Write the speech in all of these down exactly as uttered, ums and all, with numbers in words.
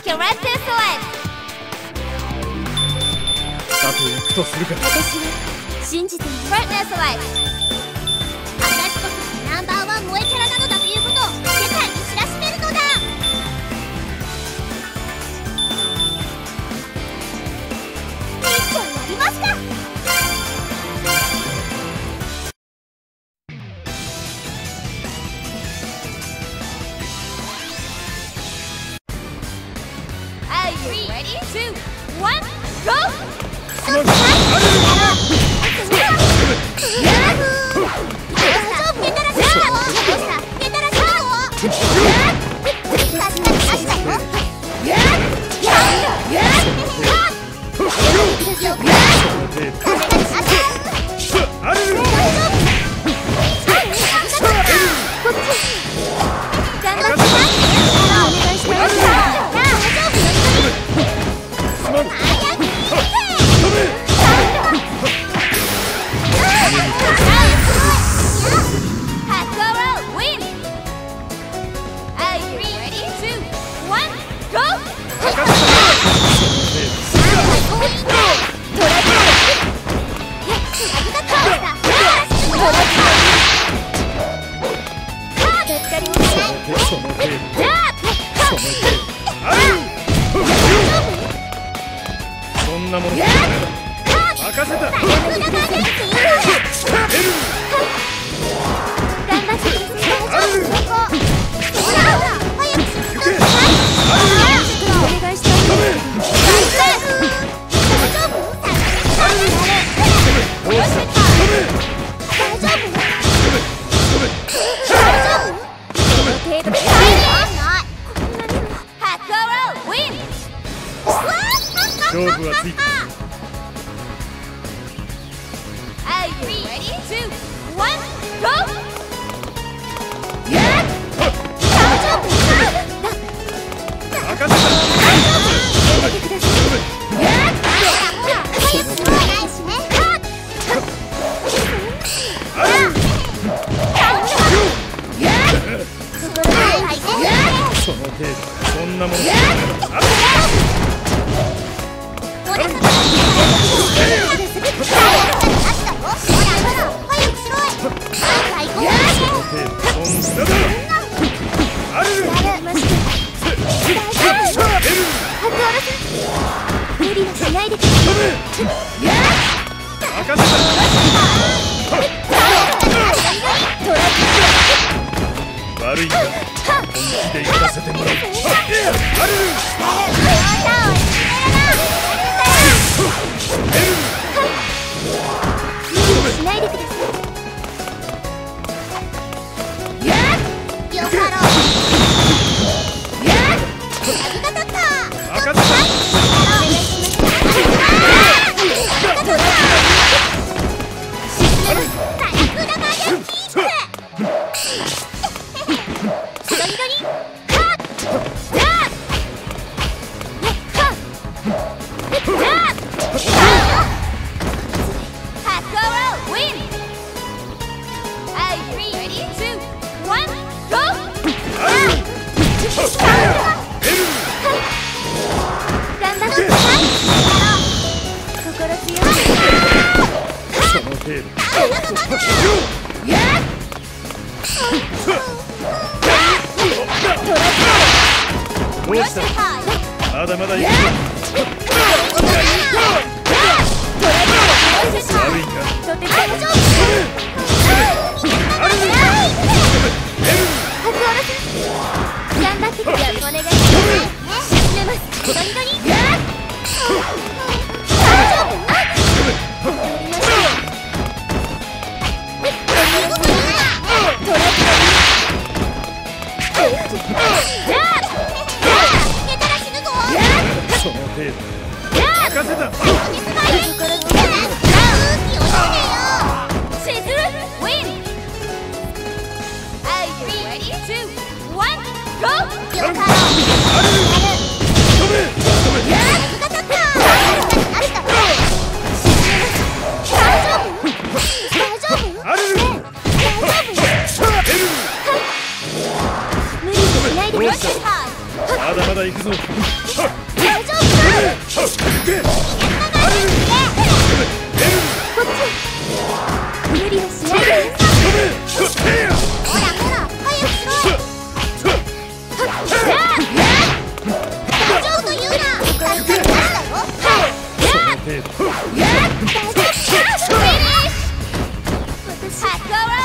your right to select. さて行くとするか。 私は信じている。Partner select. 私こそナンバーワン萌えキャラなのだということを世界に知らしめるのだ。ミッションやりますか。Ready? Two, one, go!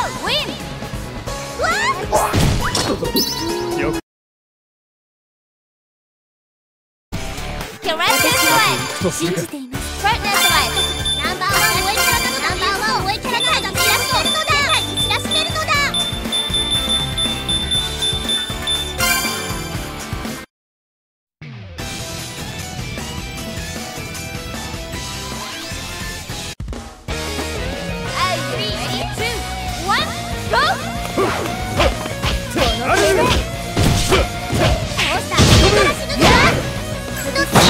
よく信じています。パートナーズライフナンバーワン応援キャラなのだ。ナンバーワン応援キャラなのだ。知らしめるのだ。知らしめるのだ。はい、スリー、ツー、ワン、ゴー。その手で倒した。死ぬか。どっちだ。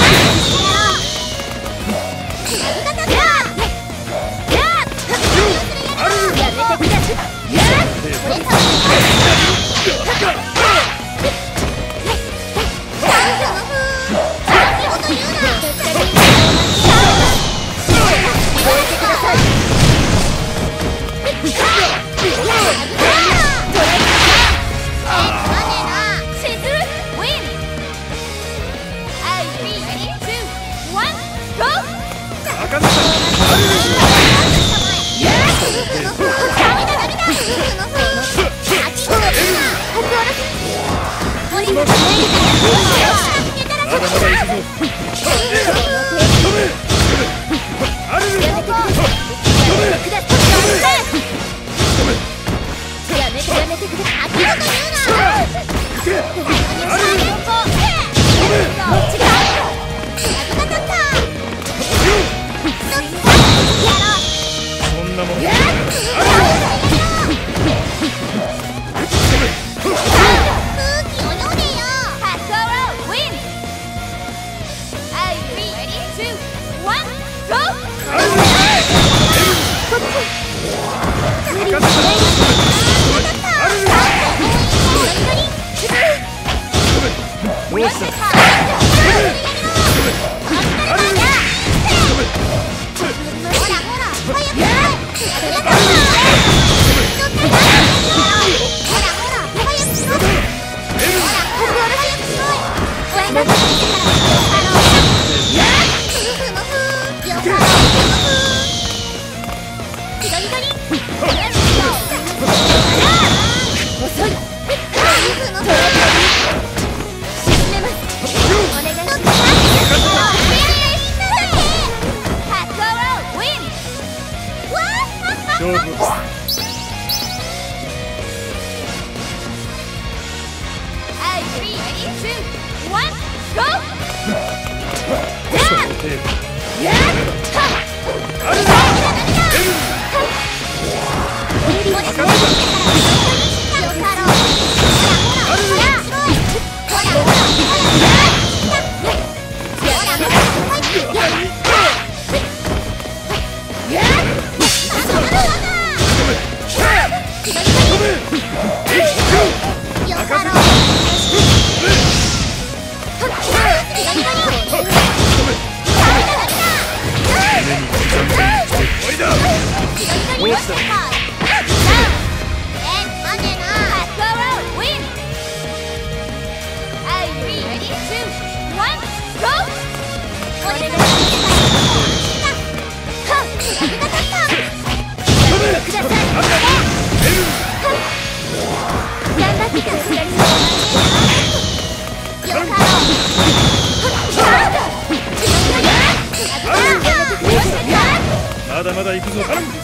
まだまだ行くぞ。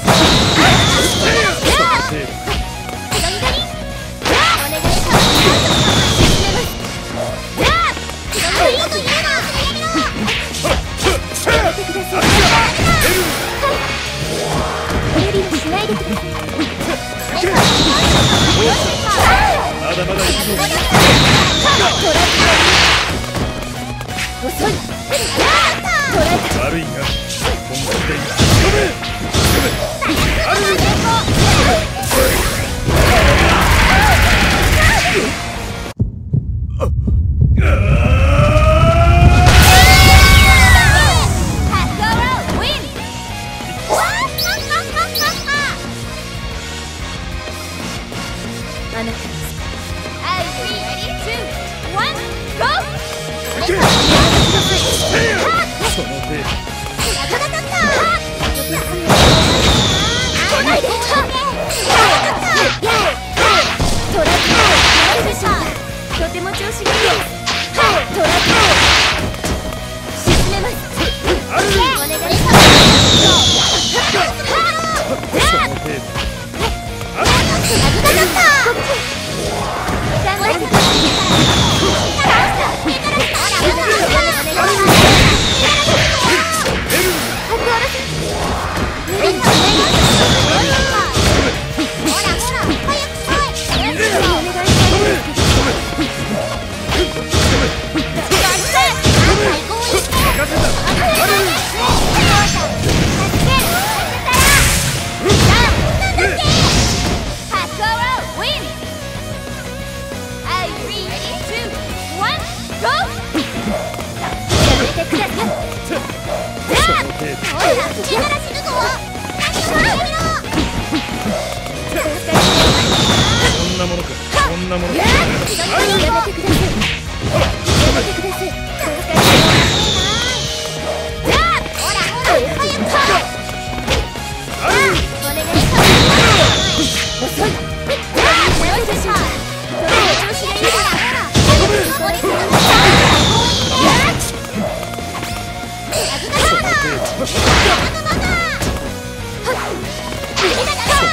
まだまだ行くぞ。 遅い。 悪いが本気で行く。その程度。 危ないで。 ものか。こんなものか。 やめてください。やめてください。じゃあほらほら早くお願いします。遅い。じゃあやめてしまう。とても調子がいいから。おりすぎる。危ないから。まだまだ。逃げながら。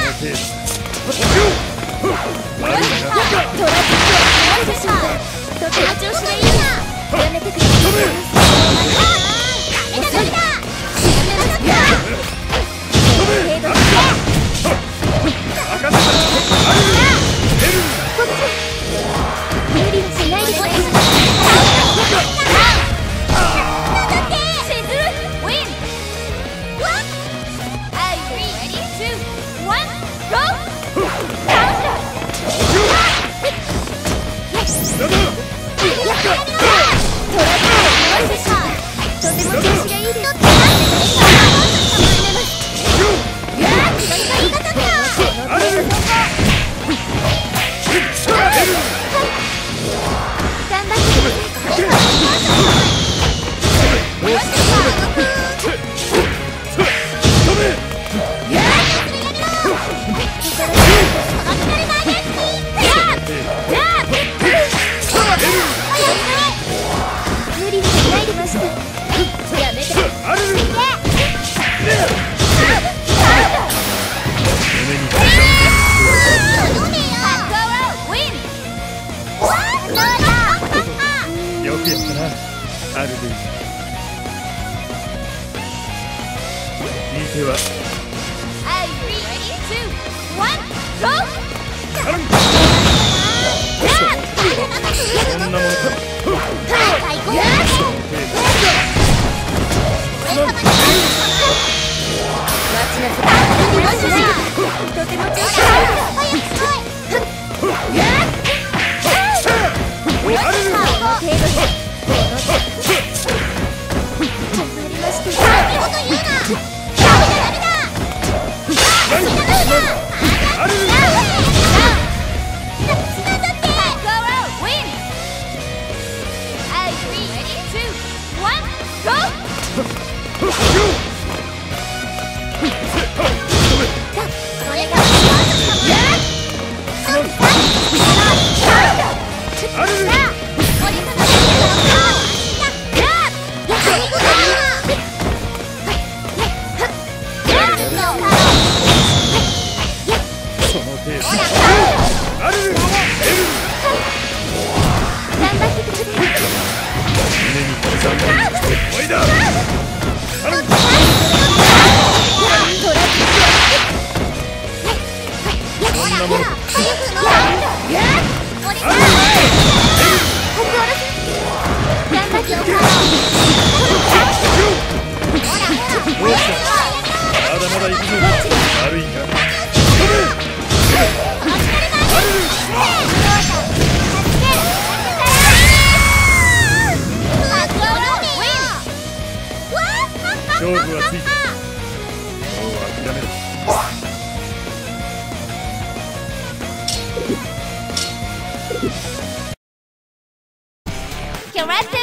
悪いな。 トラックが壊れてしまう。とても調子がいいな。やめてください。ダメだダメだ。程度だ。無理はしないでください。シズルウィン。Are you ready? Two, one, go! とても調子がいいです。無理しないでました。やめて。 よくやったな、アルディ。いい手は。こんなものか。 とても調子がいいです。 勝負はついた。もう諦めろ。 キャラクター